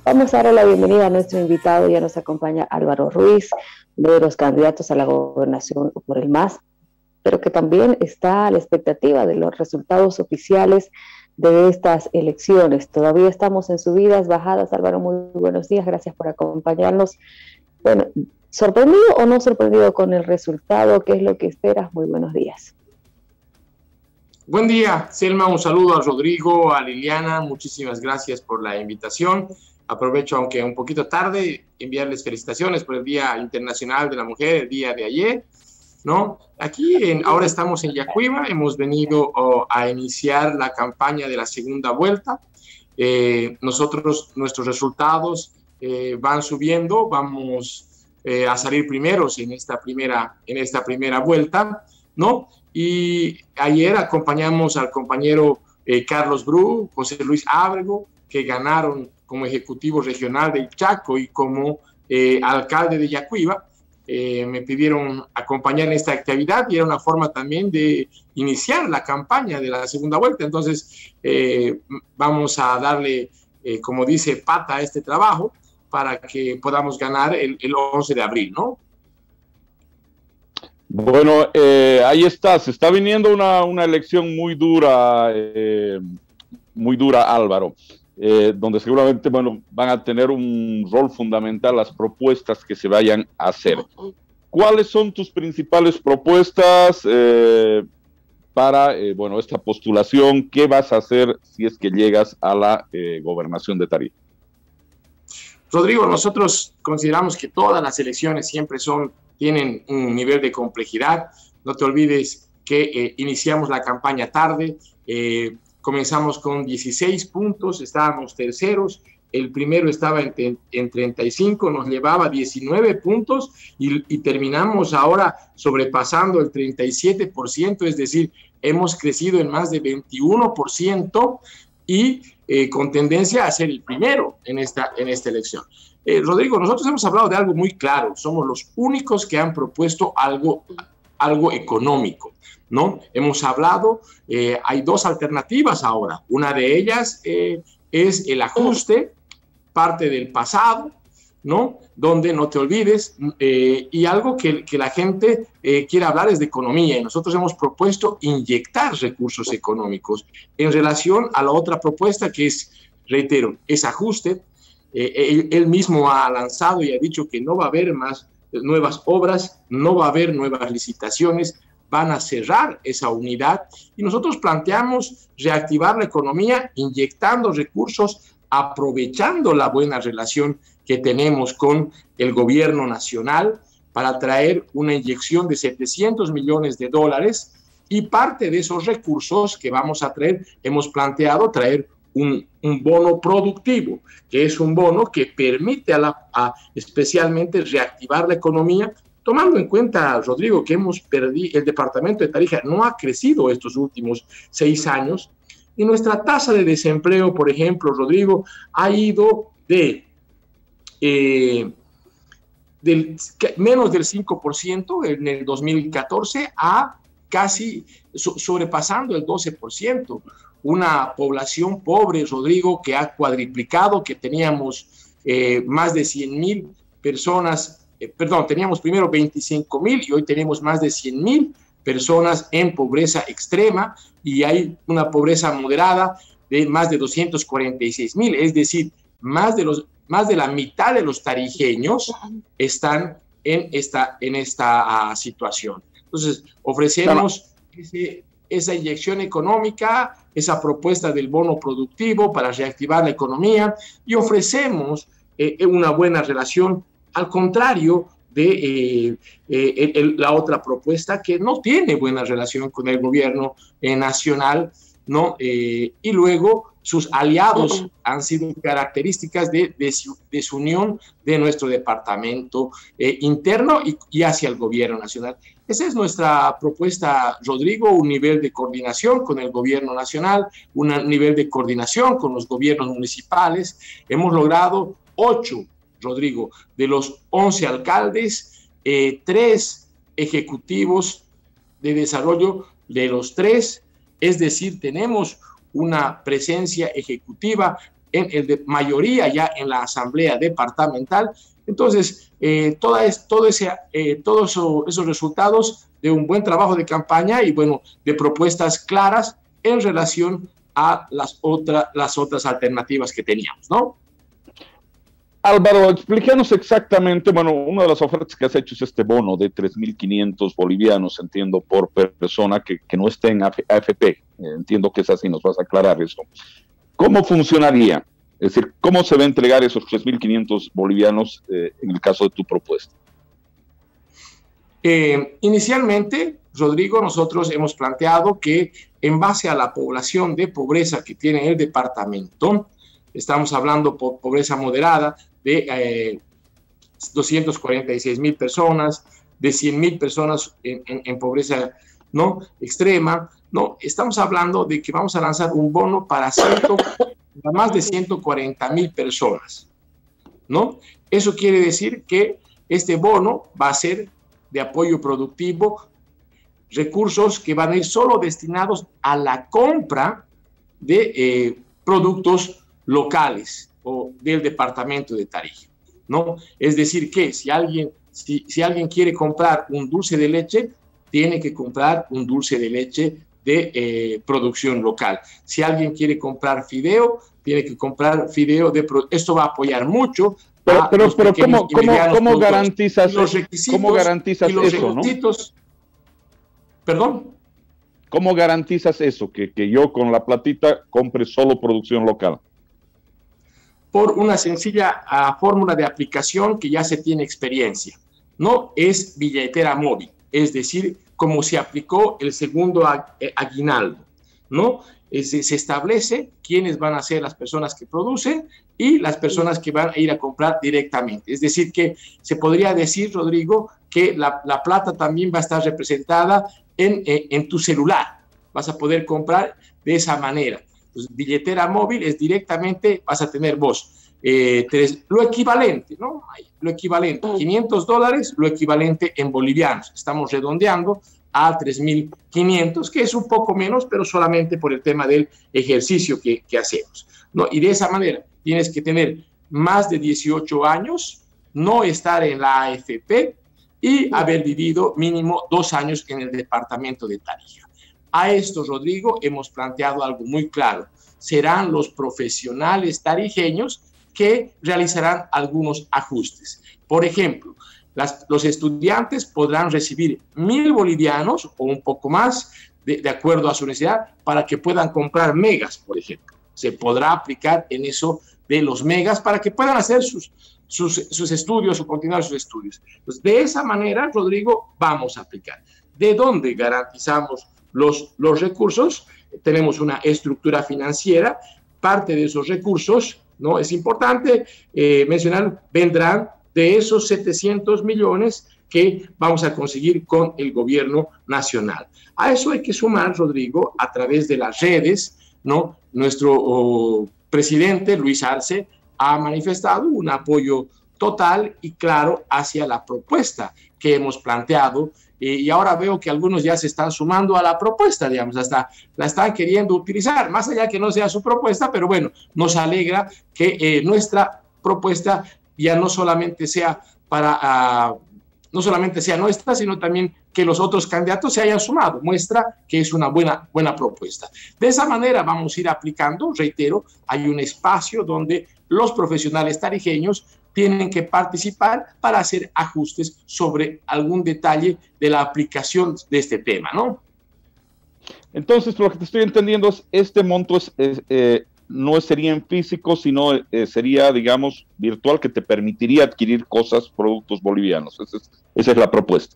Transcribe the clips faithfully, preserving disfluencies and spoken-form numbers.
Vamos a darle la bienvenida a nuestro invitado. Ya nos acompaña Álvaro Ruiz, uno de los candidatos a la gobernación por el M A S, pero que también está a la expectativa de los resultados oficiales de estas elecciones. Todavía estamos en subidas, bajadas. Álvaro, muy buenos días, gracias por acompañarnos. Bueno, ¿sorprendido o no sorprendido con el resultado? ¿Qué es lo que esperas? Muy buenos días. Buen día, Selma, un saludo a Rodrigo, a Liliana, muchísimas gracias por la invitación. Aprovecho, aunque un poquito tarde, enviarles felicitaciones por el Día Internacional de la Mujer, el día de ayer, ¿no? Aquí, en, ahora estamos en Yacuiba, hemos venido oh, a iniciar la campaña de la segunda vuelta. Eh, nosotros, nuestros resultados eh, van subiendo, vamos eh, a salir primeros en esta primera, en esta primera vuelta, ¿no? Y ayer acompañamos al compañero eh, Carlos Bru, José Luis Ábrego, que ganaron como ejecutivo regional del Chaco y como eh, alcalde de Yacuiba. Eh, me pidieron acompañar en esta actividad y era una forma también de iniciar la campaña de la segunda vuelta. Entonces, eh, vamos a darle, eh, como dice, pata a este trabajo para que podamos ganar el, el once de abril, ¿no? Bueno, eh, ahí está, se está viniendo una, una elección muy dura, eh, muy dura, Álvaro, eh, donde seguramente, bueno, van a tener un rol fundamental las propuestas que se vayan a hacer. ¿Cuáles son tus principales propuestas eh, para, eh, bueno, esta postulación? ¿Qué vas a hacer si es que llegas a la eh, gobernación de Tarija? Rodrigo, nosotros consideramos que todas las elecciones siempre son tienen un nivel de complejidad. No te olvides que eh, iniciamos la campaña tarde, eh, comenzamos con dieciséis puntos, estábamos terceros, el primero estaba en, en treinta y cinco, nos llevaba diecinueve puntos y, y terminamos ahora sobrepasando el treinta y siete por ciento, es decir, hemos crecido en más de veintiuno por ciento y eh, con tendencia a ser el primero en esta, en esta elección. Eh, Rodrigo, nosotros hemos hablado de algo muy claro, somos los únicos que han propuesto algo, algo económico, ¿no? Hemos hablado, eh, hay dos alternativas ahora, una de ellas eh, es el ajuste, parte del pasado, ¿no? Donde no te olvides, eh, y algo que, que la gente eh, quiere hablar es de economía, y nosotros hemos propuesto inyectar recursos económicos en relación a la otra propuesta que es, reitero, es ajuste. Eh, él, él mismo ha lanzado y ha dicho que no va a haber más nuevas obras, no va a haber nuevas licitaciones, van a cerrar esa unidad y nosotros planteamos reactivar la economía inyectando recursos, aprovechando la buena relación que tenemos con el gobierno nacional para traer una inyección de setecientos millones de dólares y parte de esos recursos que vamos a traer, hemos planteado traer Un, un bono productivo, que es un bono que permite a la, a especialmente reactivar la economía, tomando en cuenta, Rodrigo, que hemos perdido, el departamento de Tarija no ha crecido estos últimos seis años, y nuestra tasa de desempleo, por ejemplo, Rodrigo, ha ido de, eh, del menos del cinco por ciento en el dos mil catorce a casi so, sobrepasando el doce por ciento. Una población pobre, Rodrigo, que ha cuadriplicado, que teníamos eh, más de cien mil personas, eh, perdón, teníamos primero veinticinco mil y hoy tenemos más de cien mil personas en pobreza extrema y hay una pobreza moderada de más de doscientos cuarenta y seis mil, es decir, más de, los, más de la mitad de los tarijeños están en esta, en esta uh, situación. Entonces, ofrecemos ese, esa inyección económica, esa propuesta del bono productivo para reactivar la economía y ofrecemos eh, una buena relación, al contrario de eh, eh, el, el, la otra propuesta que no tiene buena relación con el gobierno eh, nacional, ¿no? Eh, y luego sus aliados han sido características de desunión de, de nuestro departamento eh, interno y, y hacia el gobierno nacional. Esa es nuestra propuesta, Rodrigo, un nivel de coordinación con el gobierno nacional, un nivel de coordinación con los gobiernos municipales. Hemos logrado ocho, Rodrigo, de los once alcaldes, eh, tres ejecutivos de desarrollo de los tres, es decir, tenemos una presencia ejecutiva en el de mayoría ya en la asamblea departamental. Entonces, eh, toda es, todo ese, eh, todos eso, esos resultados de un buen trabajo de campaña y, bueno, de propuestas claras en relación a las, otra, las otras alternativas que teníamos, ¿no? Álvaro, explícanos exactamente, bueno, una de las ofertas que has hecho es este bono de tres mil quinientos bolivianos, entiendo, por persona que, que no esté en A F P. Eh, entiendo que es así, nos vas a aclarar eso. ¿Cómo funcionaría? Es decir, ¿cómo se va a entregar esos tres mil quinientos bolivianos eh, en el caso de tu propuesta? Eh, inicialmente, Rodrigo, nosotros hemos planteado que en base a la población de pobreza que tiene el departamento, estamos hablando por pobreza moderada de eh, doscientas cuarenta y seis mil personas, de cien mil personas en, en, en pobreza no extrema, no, estamos hablando de que vamos a lanzar un bono para, ciento, para más de ciento cuarenta mil personas, ¿no? Eso quiere decir que este bono va a ser de apoyo productivo, recursos que van a ir solo destinados a la compra de eh, productos locales o del departamento de Tarija, ¿no? Es decir, que si alguien, si, si alguien quiere comprar un dulce de leche, tiene que comprar un dulce de leche de eh, producción local. Si alguien quiere comprar fideo, tiene que comprar fideo de... Esto va a apoyar mucho. Pero, pero, pero ¿cómo, cómo, ¿cómo garantizas, ¿cómo garantizas eso, ¿no? ¿Perdón? ¿Cómo garantizas eso? Que, que yo con la platita compre solo producción local. Por una sencilla uh, fórmula de aplicación que ya se tiene experiencia. No es billetera móvil, es decir, como se aplicó el segundo aguinaldo, ¿no? Es, se establece quiénes van a ser las personas que producen y las personas que van a ir a comprar directamente. Es decir, que se podría decir, Rodrigo, que la, la plata también va a estar representada en, en, en tu celular. Vas a poder comprar de esa manera. Pues, billetera móvil es directamente, vas a tener vos eh, tres, lo equivalente, ¿no? Lo equivalente, quinientos dólares, lo equivalente en bolivianos. Estamos redondeando a tres mil quinientos, que es un poco menos, pero solamente por el tema del ejercicio que, que hacemos, ¿no? Y de esa manera tienes que tener más de dieciocho años, no estar en la A F P y haber vivido mínimo dos años en el departamento de Tarija. A esto, Rodrigo, hemos planteado algo muy claro. Serán los profesionales tarijeños que realizarán algunos ajustes. Por ejemplo, las, los estudiantes podrán recibir mil bolivianos o un poco más, de, de acuerdo a su necesidad, para que puedan comprar megas, por ejemplo. Se podrá aplicar en eso de los megas para que puedan hacer sus, sus, sus estudios o continuar sus estudios. Pues de esa manera, Rodrigo, vamos a aplicar. ¿De dónde garantizamos Los, los recursos? Tenemos una estructura financiera, parte de esos recursos, ¿no? Es importante eh, mencionar, vendrán de esos setecientos millones que vamos a conseguir con el gobierno nacional. A eso hay que sumar, Rodrigo, a través de las redes, ¿no? Nuestro oh, presidente, Luis Arce, ha manifestado un apoyo total y claro hacia la propuesta que hemos planteado. Y ahora veo que algunos ya se están sumando a la propuesta, digamos, hasta la están queriendo utilizar, más allá que no sea su propuesta, pero bueno, nos alegra que eh, nuestra propuesta ya no solamente sea para, uh, no solamente sea nuestra, sino también que los otros candidatos se hayan sumado, muestra que es una buena, buena propuesta. De esa manera vamos a ir aplicando, reitero, hay un espacio donde los profesionales tarijeños tienen que participar para hacer ajustes sobre algún detalle de la aplicación de este tema, ¿no? Entonces, lo que te estoy entendiendo es, este monto es, es, eh, no sería en físico, sino eh, sería, digamos, virtual, que te permitiría adquirir cosas, productos bolivianos. Esa es, esa es la propuesta.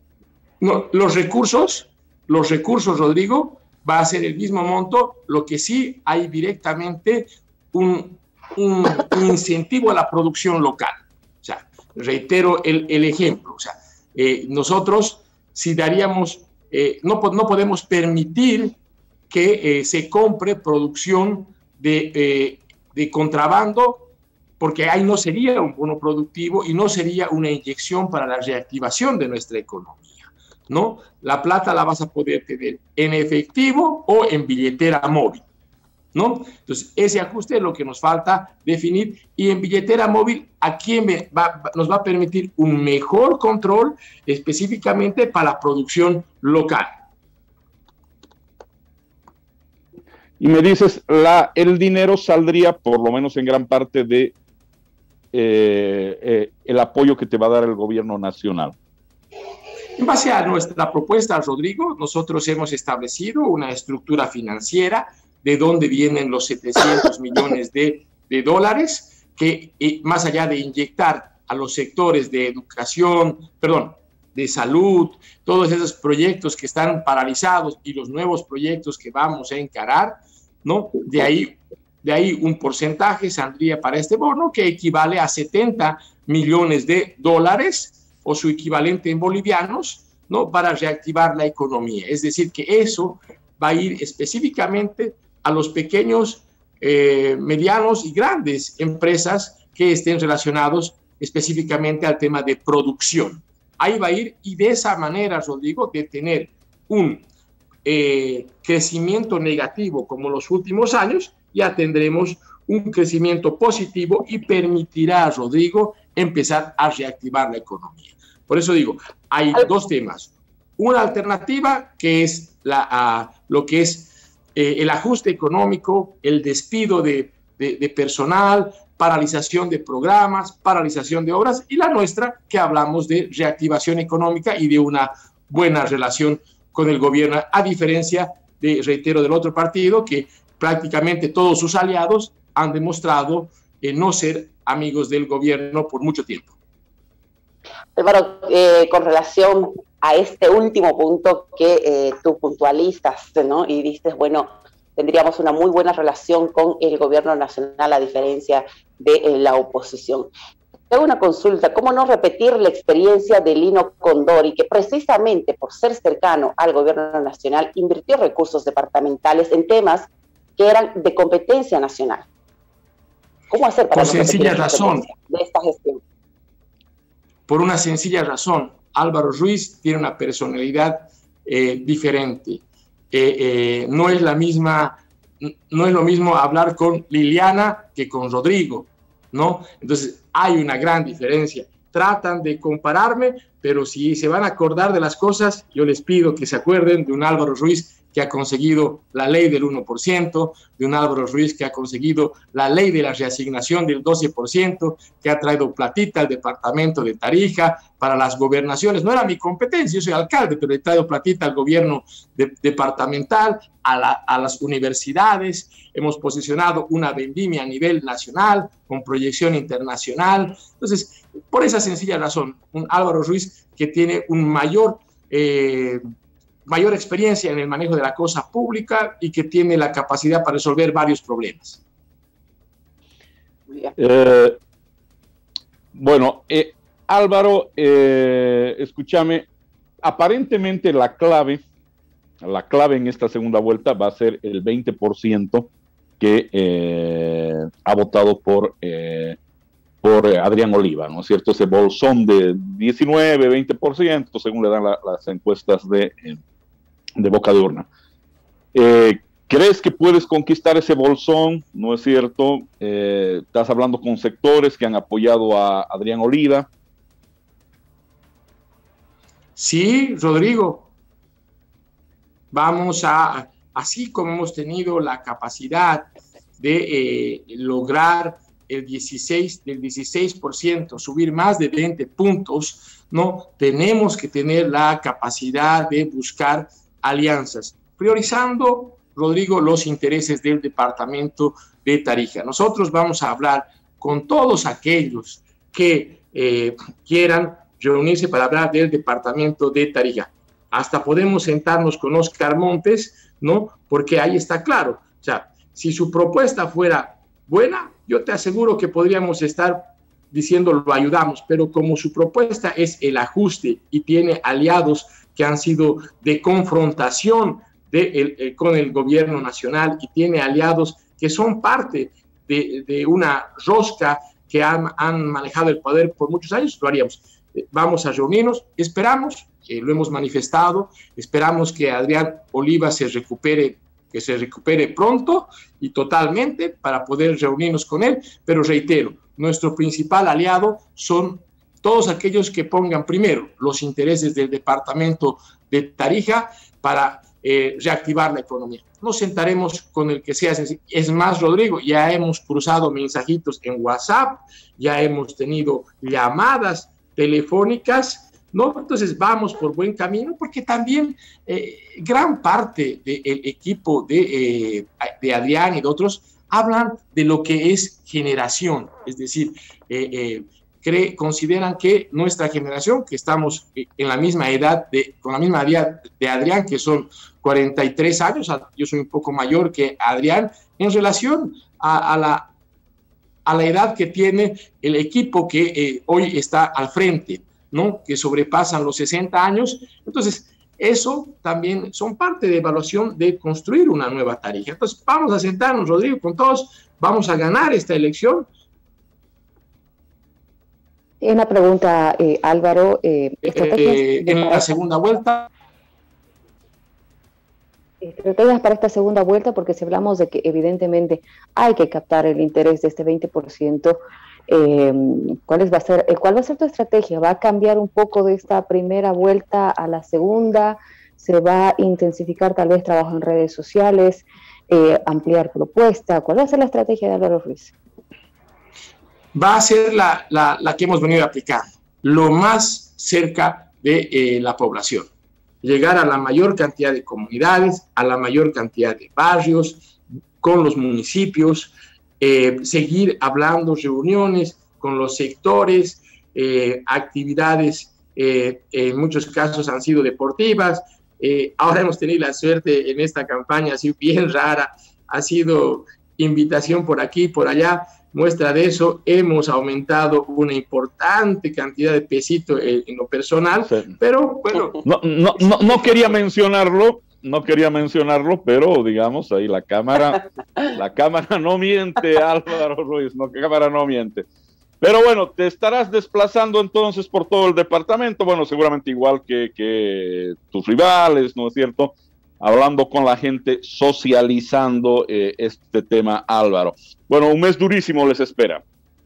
No, los recursos, los recursos, Rodrigo, va a ser el mismo monto, lo que sí hay directamente un... Un, un incentivo a la producción local. O sea, reitero el, el ejemplo. O sea, eh, nosotros, si daríamos, eh, no, no podemos permitir que eh, se compre producción de, eh, de contrabando, porque ahí no sería un bono productivo y no sería una inyección para la reactivación de nuestra economía, ¿no? La plata la vas a poder tener en efectivo o en billetera móvil, ¿no? Entonces, ese ajuste es lo que nos falta definir, y en billetera móvil, ¿a quién va, nos va a permitir un mejor control específicamente para la producción local? Y me dices, la, el dinero saldría por lo menos en gran parte de eh, eh, el apoyo que te va a dar el gobierno nacional. En base a nuestra propuesta, Rodrigo, nosotros hemos establecido una estructura financiera de dónde vienen los setecientos millones de, de dólares, que eh, más allá de inyectar a los sectores de educación, perdón, de salud, todos esos proyectos que están paralizados y los nuevos proyectos que vamos a encarar, ¿no? De ahí, de ahí un porcentaje saldría para este bono que equivale a setenta millones de dólares o su equivalente en bolivianos, ¿no? Para reactivar la economía. Es decir, que eso va a ir específicamente a los pequeños, eh, medianos y grandes empresas que estén relacionados específicamente al tema de producción. Ahí va a ir, y de esa manera, Rodrigo, de tener un eh, crecimiento negativo como los últimos años, ya tendremos un crecimiento positivo y permitirá, Rodrigo, empezar a reactivar la economía. Por eso digo, hay dos temas. Una alternativa que es la, uh, lo que es eh, el ajuste económico, el despido de, de, de personal, paralización de programas, paralización de obras, y la nuestra, que hablamos de reactivación económica y de una buena relación con el gobierno, a diferencia de, reitero, del otro partido, que prácticamente todos sus aliados han demostrado eh, no ser amigos del gobierno por mucho tiempo. Álvaro, eh, con relación a este último punto que eh, tú puntualizas, ¿no? Y dices, bueno, tendríamos una muy buena relación con el gobierno nacional a diferencia de eh, la oposición. Tengo una consulta, ¿cómo no repetir la experiencia de Lino Condori, que precisamente por ser cercano al gobierno nacional invirtió recursos departamentales en temas que eran de competencia nacional? ¿Cómo hacer para por no sencilla razón de esta gestión? Por una sencilla razón, Álvaro Ruiz tiene una personalidad eh, diferente. Eh, eh, no es la misma, no es lo mismo hablar con Liliana que con Rodrigo, ¿no? Entonces hay una gran diferencia. Tratan de compararme, pero si se van a acordar de las cosas, yo les pido que se acuerden de un Álvaro Ruiz que ha conseguido la ley del uno por ciento, de un Álvaro Ruiz que ha conseguido la ley de la reasignación del doce por ciento, que ha traído platita al departamento de Tarija para las gobernaciones. No era mi competencia, yo soy alcalde, pero he traído platita al gobierno de, departamental, a, la, a las universidades. Hemos posicionado una vendimia a nivel nacional, con proyección internacional. Entonces, por esa sencilla razón, un Álvaro Ruiz que tiene un mayor... Eh, mayor experiencia en el manejo de la cosa pública y que tiene la capacidad para resolver varios problemas. Eh, bueno, eh, Álvaro, eh, escúchame, aparentemente la clave, la clave en esta segunda vuelta va a ser el veinte por ciento que eh, ha votado por, eh, por Adrián Oliva, ¿no es cierto? Ese bolsón de diecinueve, veinte por ciento, según le dan la, las encuestas de... Eh, de boca de urna. Eh, ¿Crees que puedes conquistar ese bolsón? ¿No es cierto? Eh, estás hablando con sectores que han apoyado a Adrián Oliva. Sí, Rodrigo. Vamos a, así como hemos tenido la capacidad de eh, lograr el dieciséis, del dieciséis por ciento, subir más de veinte puntos, ¿no? Tenemos que tener la capacidad de buscar alianzas, priorizando, Rodrigo, los intereses del departamento de Tarija. Nosotros vamos a hablar con todos aquellos que eh, quieran reunirse para hablar del departamento de Tarija. Hasta podemos sentarnos con Oscar Montes, ¿no? Porque ahí está claro. O sea, si su propuesta fuera buena, yo te aseguro que podríamos estar diciendo lo ayudamos, pero como su propuesta es el ajuste y tiene aliados que han sido de confrontación de el, el, con el gobierno nacional y tiene aliados que son parte de, de una rosca que han, han manejado el poder por muchos años, lo haríamos. Vamos a reunirnos, esperamos, que lo hemos manifestado, esperamos que Adrián Oliva se recupere que se recupere pronto y totalmente para poder reunirnos con él, pero reitero, nuestro principal aliado son todos aquellos que pongan primero los intereses del departamento de Tarija para eh, reactivar la economía. Nos sentaremos con el que sea. Es más, Rodrigo, ya hemos cruzado mensajitos en WhatsApp, ya hemos tenido llamadas telefónicas, ¿no? Entonces vamos por buen camino, porque también eh, gran parte del equipo de, eh, de Adrián y de otros hablan de lo que es generación, es decir, eh, eh, cree, consideran que nuestra generación, que estamos en la misma edad, de, con la misma edad de Adrián, que son cuarenta y tres años, yo soy un poco mayor que Adrián, en relación a, a, la, a la edad que tiene el equipo que eh, hoy está al frente, ¿no? Que sobrepasan los sesenta años. Entonces, eso también son parte de evaluación de construir una nueva Tarija. Entonces, vamos a sentarnos, Rodrigo, con todos, vamos a ganar esta elección. Una pregunta, eh, Álvaro. Eh, eh, en la segunda vuelta. Estrategias para esta segunda vuelta, porque si hablamos de que evidentemente hay que captar el interés de este veinte por ciento, eh, ¿cuál va a ser, ¿cuál va a ser tu estrategia? ¿Va a cambiar un poco de esta primera vuelta a la segunda? ¿Se va a intensificar tal vez trabajo en redes sociales? Eh, ¿Ampliar propuesta? ¿Cuál va a ser la estrategia de Álvaro Ruiz? Va a ser la, la, la que hemos venido aplicando, lo más cerca de eh, la población. Llegar a la mayor cantidad de comunidades, a la mayor cantidad de barrios, con los municipios, eh, seguir hablando, reuniones con los sectores, eh, actividades, eh, en muchos casos han sido deportivas. Eh, ahora hemos tenido la suerte en esta campaña, así bien rara, ha sido invitación por aquí, por allá. Muestra de eso, hemos aumentado una importante cantidad de pesito en, en lo personal, sí. Pero bueno. No, no, no, no quería mencionarlo, no quería mencionarlo, pero digamos ahí la cámara, la cámara no miente, Álvaro Ruiz, no, la cámara no miente. Pero bueno, te estarás desplazando entonces por todo el departamento, bueno, seguramente igual que, que tus rivales, ¿no es cierto? Hablando con la gente, socializando eh, este tema, Álvaro. Bueno, un mes durísimo les espera.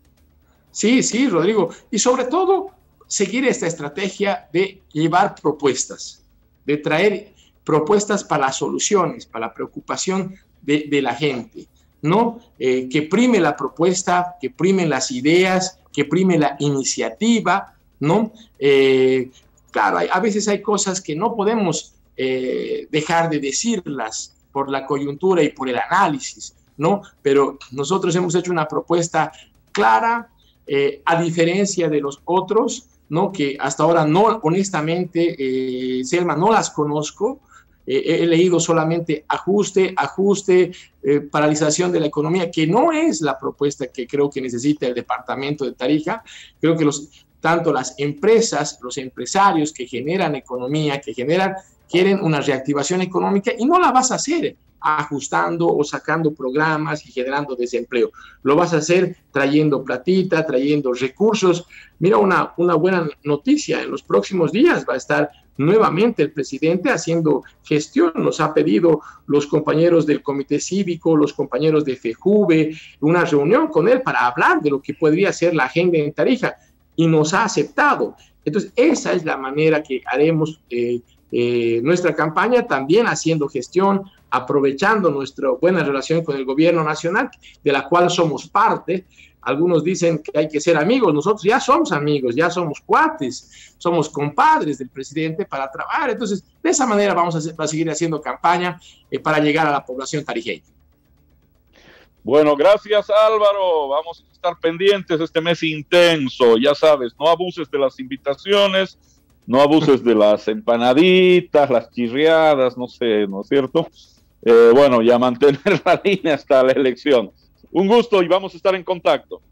Sí, sí, Rodrigo. Y sobre todo, seguir esta estrategia de llevar propuestas, de traer propuestas para las soluciones, para la preocupación de, de la gente, ¿no? Eh, que prime la propuesta, que primen las ideas, que prime la iniciativa, ¿no? Eh, claro, hay, a veces hay cosas que no podemos Eh, dejar de decirlas por la coyuntura y por el análisis, ¿no? Pero nosotros hemos hecho una propuesta clara, eh, a diferencia de los otros, ¿no? Que hasta ahora no, honestamente, eh, Selma, no las conozco. Eh, he leído solamente ajuste, ajuste, eh, paralización de la economía, que no es la propuesta que creo que necesita el departamento de Tarija. Creo que los, tanto las empresas, los empresarios que generan economía, que generan quieren una reactivación económica, y no la vas a hacer ajustando o sacando programas y generando desempleo. Lo vas a hacer trayendo platita, trayendo recursos. Mira, una, una buena noticia, en los próximos días va a estar nuevamente el presidente haciendo gestión. Nos ha pedido los compañeros del Comité Cívico, los compañeros de FEJUVE, una reunión con él para hablar de lo que podría ser la agenda en Tarija, y nos ha aceptado. Entonces, esa es la manera que haremos eh, Eh, nuestra campaña, también haciendo gestión, aprovechando nuestra buena relación con el gobierno nacional, de la cual somos parte. Algunos dicen que hay que ser amigos, nosotros ya somos amigos, ya somos cuates, somos compadres del presidente para trabajar. Entonces, de esa manera vamos a, hacer, a seguir haciendo campaña eh, para llegar a la población tarijeña. Bueno, gracias, Álvaro. Vamos a estar pendientes este mes intenso. Ya sabes, no abuses de las invitaciones, no abuses de las empanaditas, las chirriadas, no sé, ¿no es cierto? Eh, bueno, ya mantener la línea hasta la elección. Un gusto y vamos a estar en contacto.